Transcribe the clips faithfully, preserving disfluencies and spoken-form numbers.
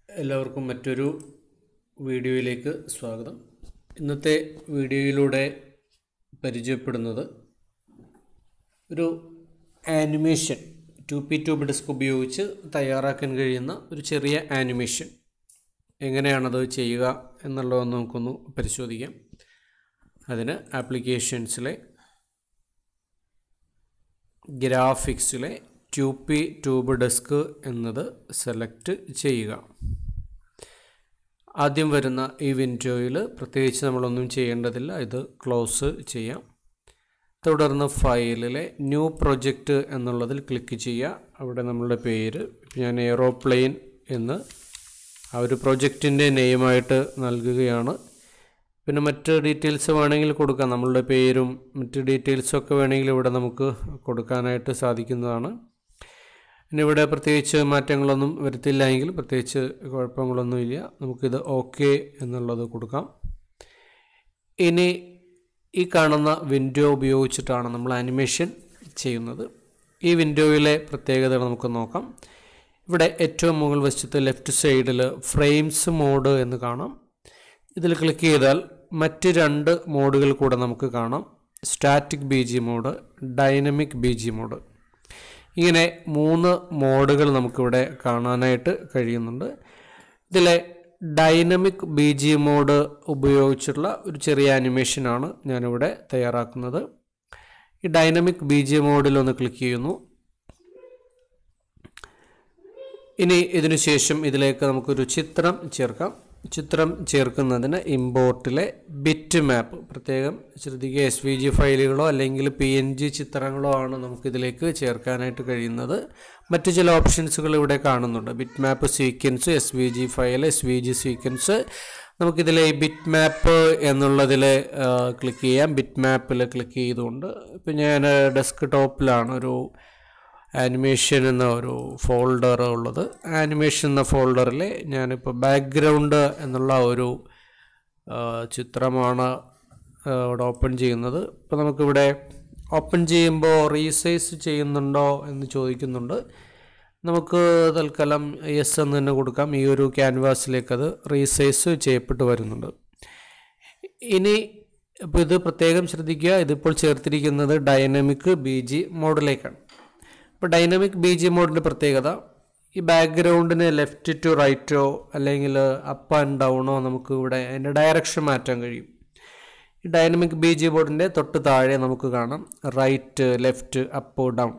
എല്ലാവർക്കും മറ്റൊരു വീഡിയോയിലേക്ക് സ്വാഗതം. ഇന്നത്തെ വീഡിയോയിലൂടെ പരിചയപ്പെടുന്നത് ഒരു ആനിമേഷൻ ടൂപ്പി ട്യൂബ് ഡിസ്ക് ഉപയോഗിച്ച് തയ്യാറാക്കാൻ കഴിയുന്ന ഒരു ചെറിയ ആനിമേഷൻ എങ്ങനെയാണത് ചെയ്യുക എന്നുള്ളതൊന്ന് നമുക്കൊന്ന് പരിശോധിക്കാം. അതിന് ആപ്ലിക്കേഷൻസിലെ ഗ്രാഫിക്സിലെ ട്യൂപ്പി ട്യൂബ് ഡിസ്ക് എന്നത് സെലക്ട് ചെയ്യുക. ആദ്യം വരുന്ന ഈ വിൻഡോയിൽ പ്രത്യേകിച്ച് നമ്മളൊന്നും ചെയ്യേണ്ടതില്ല, ഇത് ക്ലോസ് ചെയ്യാം. തുടർന്ന് ഫയലിലെ ന്യൂ പ്രൊജക്റ്റ് എന്നുള്ളതിൽ ക്ലിക്ക് ചെയ്യുക. അവിടെ നമ്മളുടെ പേര് ഞാൻ എയ്റോപ്ലെയിൻ എന്ന് ആ ഒരു പ്രൊജക്റ്റിൻ്റെ നെയിമായിട്ട് നൽകുകയാണ്. പിന്നെ മറ്റ് ഡീറ്റെയിൽസ് വേണമെങ്കിൽ കൊടുക്കാം, നമ്മളുടെ പേരും മറ്റ് ഡീറ്റെയിൽസൊക്കെ വേണമെങ്കിൽ ഇവിടെ നമുക്ക് കൊടുക്കാനായിട്ട് സാധിക്കുന്നതാണ്. പിന്നെ ഇവിടെ പ്രത്യേകിച്ച് മാറ്റങ്ങളൊന്നും വരുത്തില്ല എങ്കിൽ പ്രത്യേകിച്ച് കുഴപ്പങ്ങളൊന്നുമില്ല. നമുക്കിത് ഓക്കെ എന്നുള്ളത് കൊടുക്കാം. ഇനി ഈ കാണുന്ന വിൻഡോ ഉപയോഗിച്ചിട്ടാണ് നമ്മൾ ആനിമേഷൻ ചെയ്യുന്നത്. ഈ വിൻഡോയിലെ പ്രത്യേകതകൾ നമുക്ക് നോക്കാം. ഇവിടെ ഏറ്റവും മുകൾ വശത്ത് ലെഫ്റ്റ് സൈഡിൽ ഫ്രെയിംസ് മോഡ് എന്ന് കാണാം. ഇതിൽ ക്ലിക്ക് ചെയ്താൽ മറ്റ് രണ്ട് മോഡുകൾ കൂടെ നമുക്ക് കാണാം. Static B G mode, dynamic B G mode. ഇങ്ങനെ മൂന്ന് മോഡുകൾ നമുക്കിവിടെ കാണാനായിട്ട് കഴിയുന്നുണ്ട്. ഇതിലെ ഡൈനമിക് ബി ജി മോഡ് ഉപയോഗിച്ചുള്ള ഒരു ചെറിയ ആനിമേഷനാണ് ഞാനിവിടെ തയ്യാറാക്കുന്നത്. ഈ ഡൈനമിക് ബി ജി മോഡിൽ ഒന്ന് ക്ലിക്ക് ചെയ്യുന്നു. ഇനി ഇതിനു ശേഷം ഇതിലേക്ക് നമുക്കൊരു ചിത്രം ചേർക്കാം. ചിത്രം ചേർക്കുന്നതിന് ഇമ്പോർട്ടിലെ ബിറ്റ് മാപ്പ് പ്രത്യേകം ശ്രദ്ധിക്കുക. എസ് വി ജി ഫയലുകളോ അല്ലെങ്കിൽ പി എൻ ജി ചിത്രങ്ങളോ ആണ് നമുക്കിതിലേക്ക് ചേർക്കാനായിട്ട് കഴിയുന്നത്. മറ്റു ചില ഓപ്ഷൻസുകൾ ഇവിടെ കാണുന്നുണ്ട്. Bitmap sequence, S V G file, S V G sequence. നമുക്കിതിലെ ബിറ്റ് മാപ്പ് എന്നുള്ളതിൽ ക്ലിക്ക് ചെയ്യാം. ബിറ്റ് മാപ്പിൽ ക്ലിക്ക് ചെയ്തുകൊണ്ട് ഇപ്പം ഞാൻ ഡെസ്ക് ടോപ്പിലാണ് ഒരു ആനിമേഷൻ എന്ന ഒരു ഫോൾഡർ ഉള്ളത്. ആനിമേഷൻ എന്ന ഫോൾഡറിൽ ഞാനിപ്പോൾ ബാക്ക്ഗ്രൗണ്ട് എന്നുള്ള ഒരു ചിത്രമാണ് ഇവിടെ ഓപ്പൺ ചെയ്യുന്നത്. ഇപ്പോൾ നമുക്കിവിടെ ഓപ്പൺ ചെയ്യുമ്പോൾ റീസൈസ് ചെയ്യുന്നുണ്ടോ എന്ന് ചോദിക്കുന്നുണ്ട്. നമുക്ക് തൽക്കാലം യെസ് എന്ന് തന്നെ കൊടുക്കാം. ഈ ഒരു ക്യാൻവാസിലേക്ക് അത് റീസൈസ് ചെയ്യപ്പെട്ട് വരുന്നുണ്ട്. ഇനി ഇപ്പോൾ ഇത് പ്രത്യേകം ശ്രദ്ധിക്കുക, ഇതിപ്പോൾ ചേർത്തിരിക്കുന്നത് ഡൈനമിക് ബി ജി മോഡിലേക്കാണ്. ഇപ്പോൾ ഡൈനമിക് ബി ജി മോഡിൻ്റെ പ്രത്യേകത, ഈ ബാക്ക്ഗ്രൗണ്ടിന് ലെഫ്റ്റ് ടു റൈറ്റോ അല്ലെങ്കിൽ അപ്പ് ആൻഡ് ഡൗണോ നമുക്ക് ഇവിടെ അതിൻ്റെ ഡയറക്ഷൻ മാറ്റാൻ കഴിയും. ഈ ഡൈനമിക് ബി ജി മോഡിൻ്റെ തൊട്ട് താഴെ നമുക്ക് കാണാം റൈറ്റ്, ലെഫ്റ്റ്, അപ്പ്, ഡൗൺ.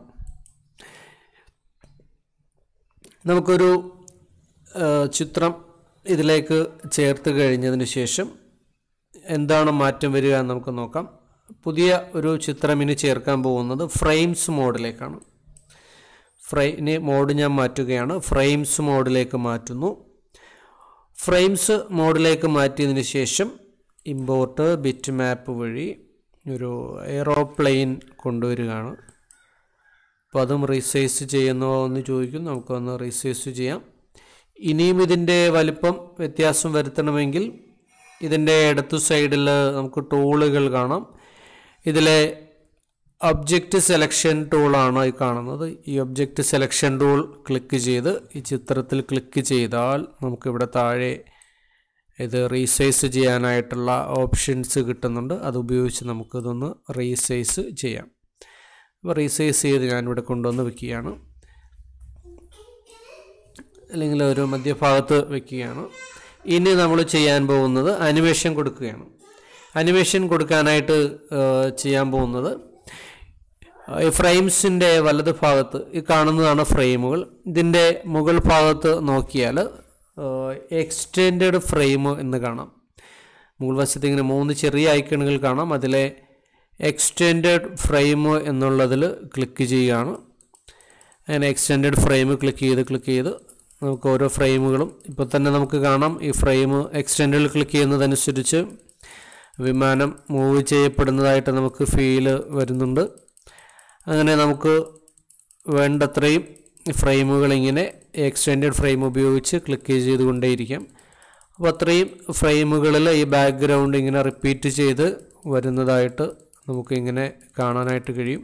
നമുക്കൊരു ചിത്രം ഇതിലേക്ക് ചേർത്ത് കഴിഞ്ഞതിന് ശേഷം എന്താണ് മാറ്റം വരിക എന്ന് നമുക്ക് നോക്കാം. പുതിയ ഒരു ചിത്രം ഇനി ചേർക്കാൻ പോകുന്നത് ഫ്രെയിംസ് മോഡിലേക്കാണ്. ഫ്രൈ ഇനി മോഡ് ഞാൻ മാറ്റുകയാണ്. ഫ്രെയിംസ് മോഡിലേക്ക് മാറ്റുന്നു. ഫ്രെയിംസ് മോഡിലേക്ക് മാറ്റിയതിന് ശേഷം ഇമ്പോർട്ട് ബിറ്റ് മാപ്പ് വഴി ഒരു എയ്റോപ്ലെയിൻ കൊണ്ടുവരികയാണ്. അപ്പോൾ അതും റീസൈസ് ചെയ്യുന്നോ എന്ന് ചോദിക്കും. നമുക്കൊന്ന് റീസൈസ് ചെയ്യാം. ഇനിയും ഇതിൻ്റെ വലിപ്പം വ്യത്യാസം വരുത്തണമെങ്കിൽ ഇതിൻ്റെ ഇടത്തു സൈഡിൽ നമുക്ക് ടൂളുകൾ കാണാം. ഇതിലെ ഒബ്ജക്റ്റ് സെലക്ഷൻ ടൂളാണ് ഈ കാണുന്നത്. ഈ ഒബ്ജക്റ്റ് സെലക്ഷൻ ടൂൾ ക്ലിക്ക് ചെയ്ത് ഈ ചിത്രത്തിൽ ക്ലിക്ക് ചെയ്താൽ നമുക്കിവിടെ താഴെ ഇത് റീസൈസ് ചെയ്യാനായിട്ടുള്ള ഓപ്ഷൻസ് കിട്ടുന്നുണ്ട്. അതുപയോഗിച്ച് നമുക്കിതൊന്ന് റീസൈസ് ചെയ്യാം. അപ്പോൾ റീസൈസ് ചെയ്ത് ഞാനിവിടെ കൊണ്ടുവന്ന് വയ്ക്കുകയാണ്, അല്ലെങ്കിൽ ഒരു മധ്യഭാഗത്ത് വയ്ക്കുകയാണ്. ഇനി നമ്മൾ ചെയ്യാൻ പോകുന്നത് അനിമേഷൻ കൊടുക്കുകയാണ്. അനിമേഷൻ കൊടുക്കാനായിട്ട് ചെയ്യാൻ പോകുന്നത് ഈ ഫ്രെയിംസിൻ്റെ വലത് ഭാഗത്ത് ഈ കാണുന്നതാണ് ഫ്രെയിമുകൾ. ഇതിൻ്റെ മുകൾ ഭാഗത്ത് നോക്കിയാൽ എക്സ്റ്റെൻഡഡ് ഫ്രെയിം എന്ന് കാണാം. മുകൾ വശത്ത് ഇങ്ങനെ മൂന്ന് ചെറിയ ഐക്കണുകൾ കാണാം. അതിലെ എക്സ്റ്റെൻഡഡ് ഫ്രെയിം എന്നുള്ളതിൽ ക്ലിക്ക് ചെയ്യുകയാണ്. അങ്ങനെ എക്സ്റ്റെൻഡഡ് ഫ്രെയിം ക്ലിക്ക് ചെയ്ത് ക്ലിക്ക് ചെയ്ത് നമുക്ക് ഓരോ ഫ്രെയിമുകളും ഇപ്പോൾ തന്നെ നമുക്ക് കാണാം. ഈ ഫ്രെയിം എക്സ്റ്റെൻഡിൽ ക്ലിക്ക് ചെയ്യുന്നതനുസരിച്ച് വിമാനം മൂവ് ചെയ്യപ്പെടുന്നതായിട്ട് നമുക്ക് ഫീല് വരുന്നുണ്ട്. അങ്ങനെ നമുക്ക് വേണ്ടത്രയും ഫ്രെയിമുകൾ ഇങ്ങനെ എക്സ്റ്റെൻഡഡ് ഫ്രെയിം ഉപയോഗിച്ച് ക്ലിക്ക് ചെയ്തുകൊണ്ടേയിരിക്കാം. അപ്പോൾ അത്രയും ഫ്രെയിമുകളിൽ ഈ ബാക്ക്ഗ്രൗണ്ട് ഇങ്ങനെ റിപ്പീറ്റ് ചെയ്ത് വരുന്നതായിട്ട് നമുക്കിങ്ങനെ കാണാനായിട്ട് കഴിയും.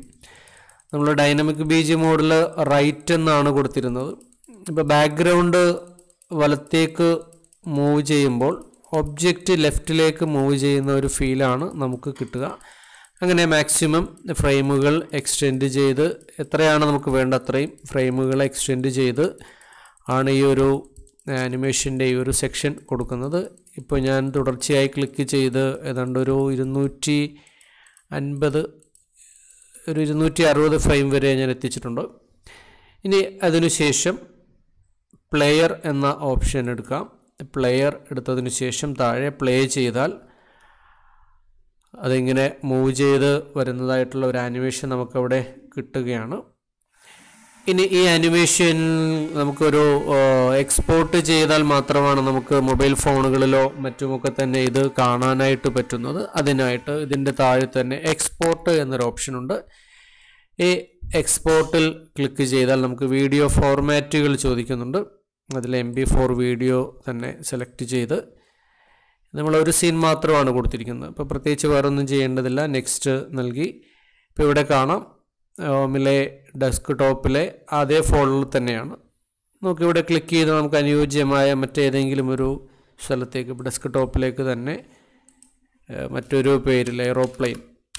നമ്മൾ ഡൈനമിക് ബി ജി മോഡിൽ റൈറ്റ് എന്നാണ് കൊടുത്തിരുന്നത്. ഇപ്പോൾ ബാക്ക്ഗ്രൗണ്ട് വലത്തേക്ക് മൂവ് ചെയ്യുമ്പോൾ ഒബ്ജക്റ്റ് ലെഫ്റ്റിലേക്ക് മൂവ് ചെയ്യുന്ന ഒരു ഫീലാണ് നമുക്ക് കിട്ടുക. അങ്ങനെ മാക്സിമം ഫ്രെയിമുകൾ എക്സ്റ്റെൻഡ് ചെയ്ത് എത്രയാണ് നമുക്ക് വേണ്ട അത്രയും ഫ്രെയിമുകൾ എക്സ്റ്റെൻഡ് ചെയ്ത് ആണ് ഈ ഒരു ആനിമേഷൻ്റെ ഈ ഒരു സെക്ഷൻ കൊടുക്കുന്നത്. ഇപ്പോൾ ഞാൻ തുടർച്ചയായി ക്ലിക്ക് ചെയ്ത് ഏതാണ്ട് ഒരു ഇരുന്നൂറ്റി അൻപത് ഒരു ഇരുന്നൂറ്റി അറുപത് ഫ്രെയിം വരെ ഞാൻ എത്തിച്ചിട്ടുണ്ട്. ഇനി അതിനുശേഷം പ്ലെയർ എന്ന ഓപ്ഷൻ എടുക്കാം. പ്ലെയർ എടുത്തതിന് ശേഷം താഴെ പ്ലേ ചെയ്താൽ അതിങ്ങനെ മൂവ് ചെയ്ത് വരുന്നതായിട്ടുള്ള ഒരു ആനിമേഷൻ നമുക്കവിടെ കിട്ടുകയാണ്. ഇനി ഈ ആനിമേഷൻ നമുക്കൊരു എക്സ്പോർട്ട് ചെയ്താൽ മാത്രമാണ് നമുക്ക് മൊബൈൽ ഫോണുകളിലോ മറ്റുമൊക്കെ തന്നെ ഇത് കാണാനായിട്ട് പറ്റുന്നത്. അതിനായിട്ട് ഇതിൻ്റെ താഴെ തന്നെ എക്സ്പോർട്ട് എന്നൊരു ഓപ്ഷനുണ്ട്. ഈ എക്സ്പോർട്ടിൽ ക്ലിക്ക് ചെയ്താൽ നമുക്ക് വീഡിയോ ഫോർമാറ്റുകൾ ചോദിക്കുന്നുണ്ട്. അതിൽ എം ബി ഫോർ വീഡിയോ തന്നെ സെലക്ട് ചെയ്ത് നമ്മളൊരു സീൻ മാത്രമാണ് കൊടുത്തിരിക്കുന്നത്. ഇപ്പോൾ പ്രത്യേകിച്ച് വേറൊന്നും ചെയ്യേണ്ടതില്ല. നെക്സ്റ്റ് നൽകി ഇപ്പോൾ ഇവിടെ കാണാം ഹോമിലെ ഡെസ്ക് ടോപ്പിലെ അതേ ഫോൾഡറിൽ തന്നെയാണ്. നമുക്കിവിടെ ക്ലിക്ക് ചെയ്ത് നമുക്ക് അനുയോജ്യമായ മറ്റേതെങ്കിലും ഒരു സ്ഥലത്തേക്ക് ഇപ്പോൾ ഡെസ്ക് ടോപ്പിലേക്ക് തന്നെ മറ്റൊരു പേരിൽ എയ്റോപ്ലെയിൻ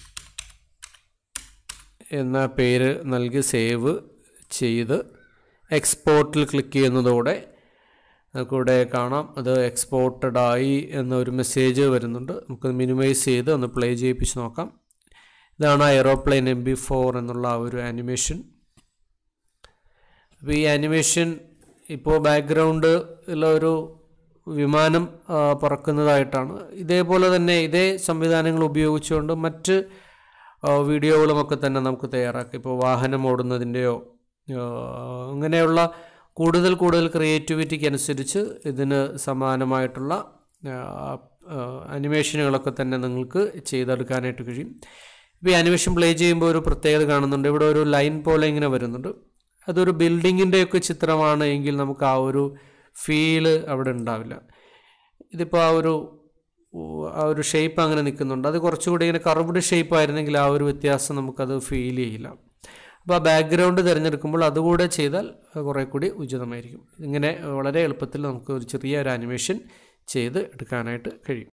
എന്ന പേര് നൽകി സേവ് ചെയ്ത് എക്സ്പോർട്ടിൽ ക്ലിക്ക് ചെയ്യുന്നതോടെ നമുക്കിവിടെ കാണാം അത് എക്സ്പോർട്ടഡ് ആയി എന്നൊരു മെസ്സേജ് വരുന്നുണ്ട്. നമുക്ക് മിനിമൈസ് ചെയ്ത് ഒന്ന് പ്ലേ ചെയ്യിപ്പിച്ച് നോക്കാം. ഇതാണ് എയ്റോപ്ലെയിൻ എം ബി ഫോർ എന്നുള്ള ആ ഒരു ആനിമേഷൻ. അപ്പോൾ ഈ ആനിമേഷൻ ഇപ്പോൾ ബാക്ക്ഗ്രൗണ്ട് ഉള്ള ഒരു വിമാനം പറക്കുന്നതായിട്ടാണ്. ഇതേപോലെ തന്നെ ഇതേ സംവിധാനങ്ങൾ ഉപയോഗിച്ചുകൊണ്ട് മറ്റ് വീഡിയോകളുമൊക്കെ തന്നെ നമുക്ക് തയ്യാറാക്കാം. ഇപ്പോൾ വാഹനം ഓടുന്നതിൻ്റെയോ അങ്ങനെയുള്ള കൂടുതൽ കൂടുതൽ ക്രിയേറ്റിവിറ്റിക്ക് അനുസരിച്ച് ഇതിന് സമാനമായിട്ടുള്ള അനിമേഷനുകളൊക്കെ തന്നെ നിങ്ങൾക്ക് ചെയ്തെടുക്കാനായിട്ട് കഴിയും. ഇപ്പോൾ ഈ ആനിമേഷൻ പ്ലേ ചെയ്യുമ്പോൾ ഒരു പ്രത്യേകത കാണുന്നുണ്ട്. ഇവിടെ ഒരു ലൈൻ പോലെ ഇങ്ങനെ വരുന്നുണ്ട്. അതൊരു ബിൽഡിങ്ങിൻ്റെയൊക്കെ ചിത്രമാണ് എങ്കിൽ നമുക്ക് ആ ഒരു ഫീല് അവിടെ ഉണ്ടാവില്ല. ഇതിപ്പോൾ ആ ഒരു ആ ഒരു ഷേപ്പ് അങ്ങനെ നിൽക്കുന്നുണ്ട്. അത് കുറച്ചുകൂടി ഇങ്ങനെ കർവ്ഡ് ഷേപ്പ് ആയിരുന്നെങ്കിൽ ആ ഒരു വ്യത്യാസം നമുക്കത് ഫീൽ ചെയ്യില്ല. അപ്പോൾ ആ ബാക്ക്ഗ്രൗണ്ട് തിരഞ്ഞെടുക്കുമ്പോൾ അതുകൂടെ ചെയ്താൽ കുറേ കൂടി ഉചിതമായിരിക്കും. ഇങ്ങനെ വളരെ എളുപ്പത്തിൽ നമുക്ക് ഒരു ചെറിയ ഒരു ആനിമേഷൻ ചെയ്ത് എടുക്കാനായിട്ട് കഴിയും.